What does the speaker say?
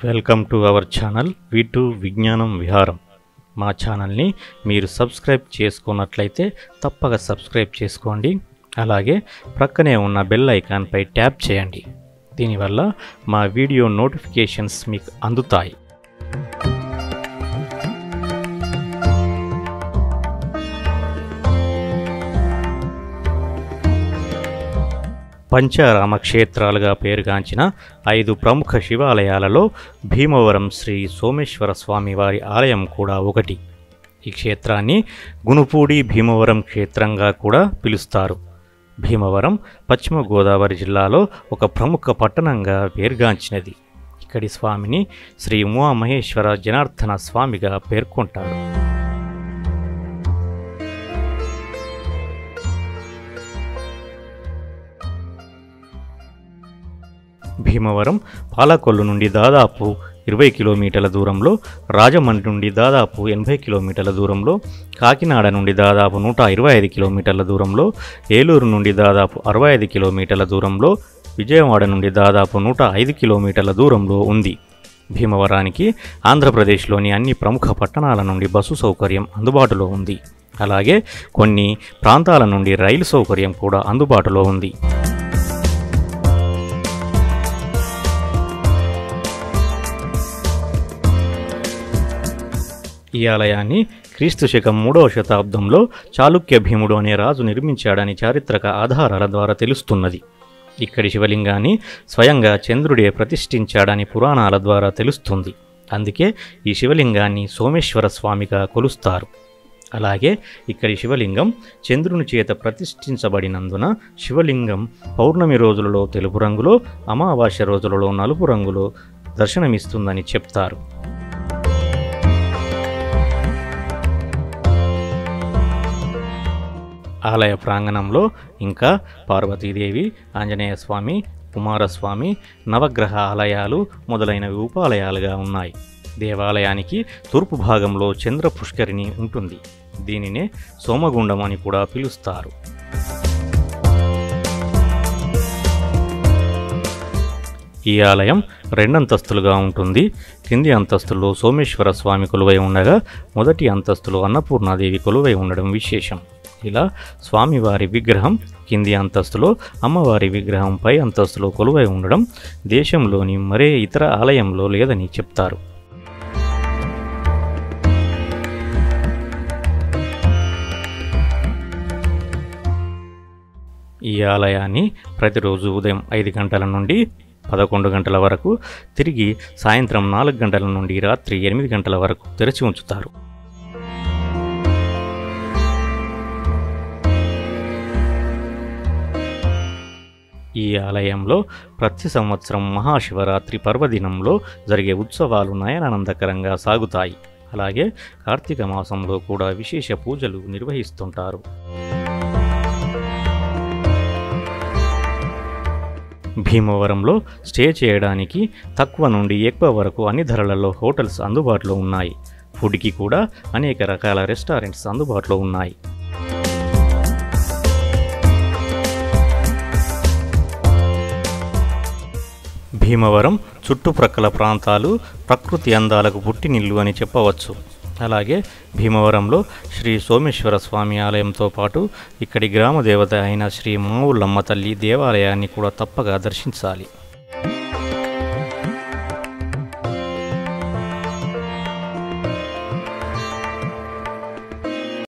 Welcome to our channel V2 విజ్ఞానం విహారం. మా ఛానల్ని మీరు సబ్స్క్రైబ్ చేసుకున్నట్లయితే తప్పక సబ్స్క్రైబ్ చేసుకోండి. అలాగే ప్రక్కనే ఉన్న బెల్ ఐకాన్పై ట్యాప్ చేయండి. దీనివల్ల మా వీడియో నోటిఫికేషన్స్ మీకు అందుతాయి. పంచారామ క్షేత్రాలుగా పేరుగాంచిన 5 ప్రముఖ శివాలయాలలో భీమవరం శ్రీ సోమేశ్వర స్వామి వారి ఆలయం కూడా ఒకటి. ఈ క్షేత్రాన్ని గునుపూడి భీమవరం క్షేత్రంగా కూడా పిలుస్తారు. భీమవరం పశ్చిమ గోదావరి జిల్లాలో ఒక ప్రముఖ పట్టణంగా పేరుగాంచినది. ఇక్కడి స్వామిని శ్రీ ఉమామహేశ్వర జనార్దన స్వామిగా పేర్కొంటారు. భీమవరం పాలకొల్లు నుండి దాదాపు 20 కిలోమీటర్ల దూరంలో, రాజమండ్రి నుండి దాదాపు 80 కిలోమీటర్ల దూరంలో, కాకినాడ నుండి దాదాపు 125 కిలోమీటర్ల దూరంలో, ఏలూరు నుండి దాదాపు 65 కిలోమీటర్ల దూరంలో, విజయవాడ నుండి దాదాపు 105 కిలోమీటర్ల దూరంలో ఉంది. భీమవరానికి ఆంధ్రప్రదేశ్లోని అన్ని ప్రముఖ పట్టణాల నుండి బస్సు సౌకర్యం అందుబాటులో ఉంది. అలాగే కొన్ని ప్రాంతాల నుండి రైలు సౌకర్యం కూడా అందుబాటులో ఉంది. ఈ ఆలయాన్ని క్రీస్తు శకం 3వ శతాబ్దంలో చాళుక్య భీముడు అనే రాజు నిర్మించాడని చారిత్రక ఆధారాల ద్వారా తెలుస్తున్నది. ఇక్కడి శివలింగాన్ని స్వయంగా చంద్రుడే ప్రతిష్ఠించాడని పురాణాల ద్వారా తెలుస్తుంది. అందుకే ఈ శివలింగాన్ని సోమేశ్వర స్వామిగా కొలుస్తారు. అలాగే ఇక్కడి శివలింగం చంద్రుని చేత ప్రతిష్ఠించబడినందున శివలింగం పౌర్ణమి రోజులలో తెలుపు రంగులో, అమావాస్య రోజులలో నలుపు రంగులో దర్శనమిస్తుందని చెప్తారు. ఆలయ ప్రాంగణంలో ఇంకా పార్వతీదేవి, ఆంజనేయ స్వామి, కుమారస్వామి, నవగ్రహ ఆలయాలు మొదలైనవి ఉపాలయాలుగా ఉన్నాయి. దేవాలయానికి తూర్పు భాగంలో చంద్ర పుష్కరిణి ఉంటుంది. దీనినే సోమగుండం అని కూడా పిలుస్తారు. ఈ ఆలయం 2 అంతస్తులుగా ఉంటుంది. కింది అంతస్తులో సోమేశ్వర స్వామి కొలువై ఉండగా, మొదటి అంతస్తులో అన్నపూర్ణాదేవి కొలువై ఉండడం విశేషం. ఇలా స్వామివారి విగ్రహం కింది అంతస్తులో, అమ్మవారి విగ్రహం పై అంతస్తులో కొలువై ఉండడం దేశంలోని మరే ఇతర ఆలయంలో లేదని చెప్తారు. ఈ ఆలయాన్ని ప్రతిరోజు ఉదయం 5 గంటల నుండి 11 గంటల వరకు, తిరిగి సాయంత్రం 4 గంటల నుండి రాత్రి 8 గంటల వరకు తెరిచి ఉంచుతారు. ఈ ఆలయంలో ప్రతి సంవత్సరం మహాశివరాత్రి పర్వదినంలో జరిగే ఉత్సవాలు నయనానందకరంగా సాగుతాయి. అలాగే కార్తీక మాసంలో కూడా విశేష పూజలు నిర్వహిస్తుంటారు. భీమవరంలో స్టే చేయడానికి తక్కువ నుండి ఎక్కువ వరకు అన్ని ధరలలో హోటల్స్ అందుబాటులో ఉన్నాయి. ఫుడ్కి కూడా అనేక రకాల రెస్టారెంట్స్ అందుబాటులో ఉన్నాయి. భీమవరం చుట్టుప్రక్కల ప్రాంతాలు ప్రకృతి అందాలకు పుట్టినిల్లు అని చెప్పవచ్చు. అలాగే భీమవరంలో శ్రీ సోమేశ్వర స్వామి ఆలయంతో పాటు ఇక్కడి గ్రామ దేవత అయిన శ్రీ మావుళ్ళమ్మ తల్లి దేవాలయాన్ని కూడా తప్పగా దర్శించాలి.